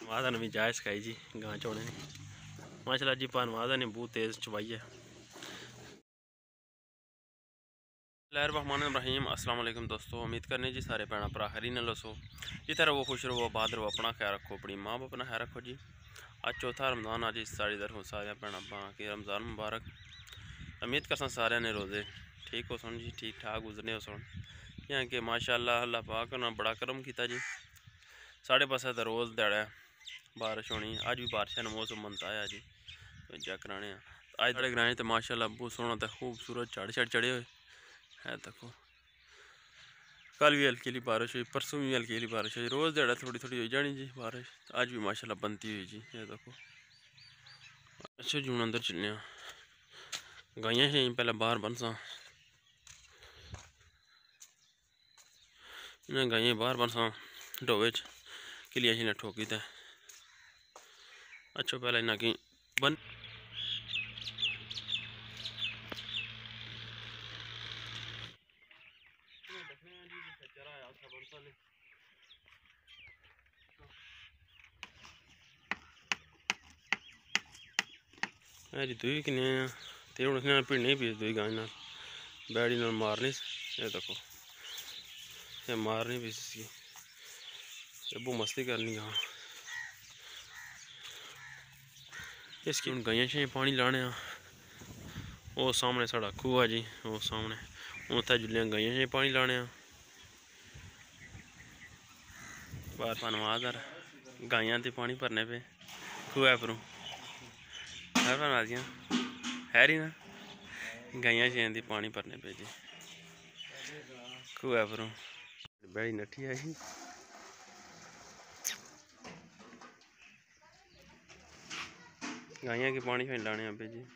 वादा ने भी जायज़ खाई जी गां चोने ने माशाल्लाह जी पानवादा ने बहुत तेज़ चबाई है। रहमान अस्सलाम वालेकुम दोस्तों, उम्मीद करने जी सारे भैन भरा खरी न लसो जी तरह वो खुश रहो बाद रहो अपना ख्याल रखो अपनी माँ बाप अपना ख्याल रखो जी। आज चौथा रमज़ान आज सारी तरफ सारे भैन भरा के रमज़ान मुबारक। उम्मीद करसा सारे ने रोज़े ठीक हो सुन जी, ठीक ठाक गुजरने हो सुन यहाँ के माशाल्लाह अल्लाह पाक ने बड़ा करम किया जी। साढ़े पासे तो रोज़ दड़ा बारिश होनी, अज भी बारिश का मौसम बनता है जी चेक कराने। अज साढ़े ग्रां तो माशाल्लाह बहुत सोहना तो खूबसूरत झाड़ चढ़े हुए है। देखो कल भी हल्की हल्की बारिश हुई, परसों भी हल्की हल्की बारिश हुई, रोज़ दिहाड़ा थोड़ी थोड़ी हो जानी जी बारिश। आज भी माशाल्लाह बनती हुई जी। ये देखो अच्छा जून अंदर चलने गाइयाँ शाइयां पहले बाहर बनसा, इन्हें गाइयां बाहर बनसा डोवे किलियां शिलियां ठोकी थे। अच्छा पहले इन्हें की बन जी दुई किन्ने ते हूँ भिड़ने पी दुई गाय न बैड़ी न मारनी। ये देखो ये मारनी पी इसकी, बहुत मस्ती करनी गां। इसकी हूँ गाइयां शाइयां पानी लाने वो सामने साढ़ा खूह है जी, वो सामने उत्थे जुल्लियां गाइयां शाइयां पानी लाने बाहर धन्नवाद गाइयां ते पानी भरने पे खूह परों है ही ना गाइयां शाइयां दी पानी भरने पे जी खूह परों बैड़ी नट्ठी आई। गाइयां के पानी शानी लाने पे जी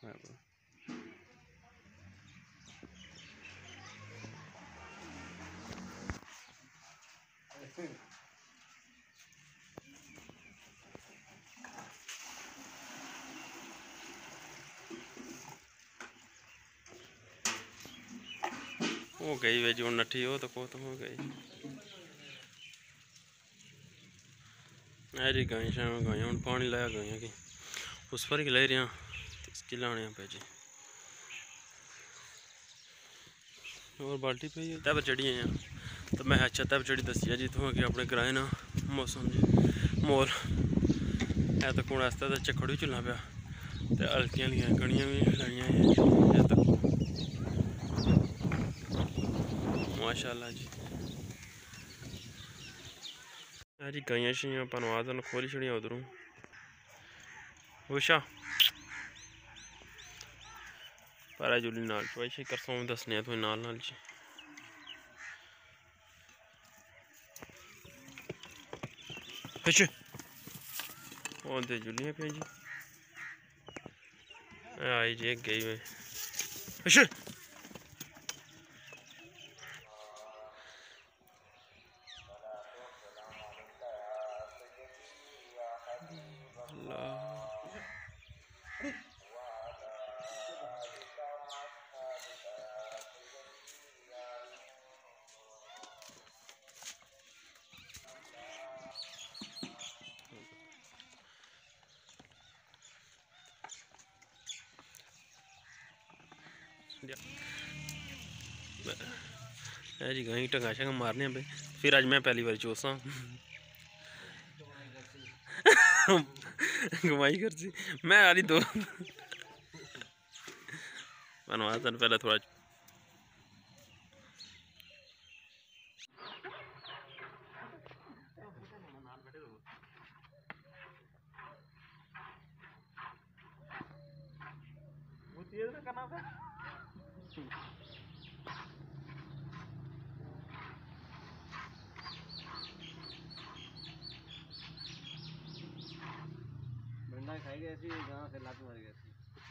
वो गई वे जो नट्ठी हो तो को तो हो गई है जी। गाय शाम गाय हूँ पानी लाया गाइयां की उस पर ही ले रहा इसकी लाने पे जी। और बाल्टी पे तब चढ़ी हैं तो मैं अच्छा तब चढ़ी दसिया जी तुम कि अपने किराए ना मौसम जी मोर है तो कौन आस्ता तो झक्खड़ भी चलना पाया तो हल्कियां हल्कियां कणियां भी लाइया तो माशाल्लाह जी। है जी गाइयां शाइयां धन्नवाद खोली छड़ियां उधरों उषा पर जुली नाल चवाई करसों दसने तुम नाल नाल जी। अच्छा वो तो जुलियां पे जी आई जी गई में अच्छा है जी गाई टंगा शंगा मारने पे फिर अज मैं पहली बार चोसा कमाई कर सी मैं आली दो धन्यवाद तेन पहले थोड़ा बंदा खाई गया सी गांव से लात मार गया सी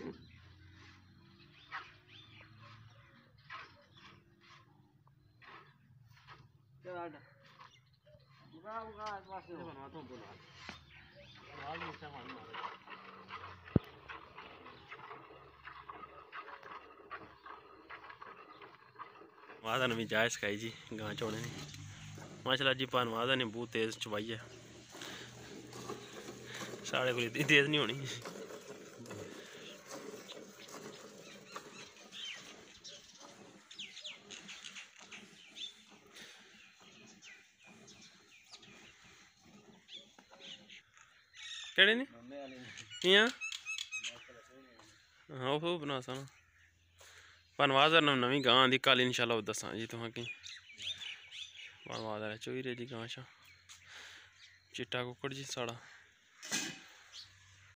चल आटा उगा उगा आसपास से बनवाता हूं बोला आवाज में से मार मार वादा ने भी जायज़ खाई जी गां चोने ने माशाल्लाह जी पानवादा ने बहुत तेज़ चबाई है। साढ़े को इतनी तेज नहीं होनी। केड़े ने इयां हाँ वो बना सा पनवाज नवी गां आंदी कल इंशाल्लाह दसा जी तुसें कि पनवाज चोई रे जी गां शा चिट्टा कुक्कड़ जी साढ़ा।